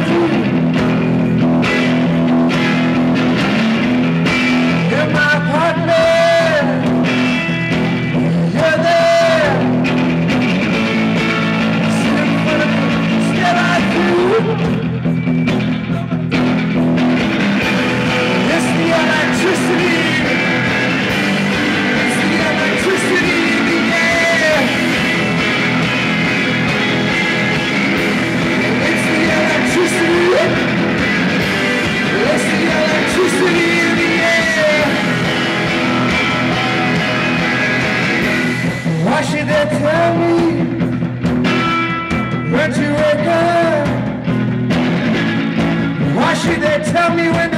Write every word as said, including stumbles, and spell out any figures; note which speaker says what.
Speaker 1: Why should they tell me when to wake up? Why should they tell me when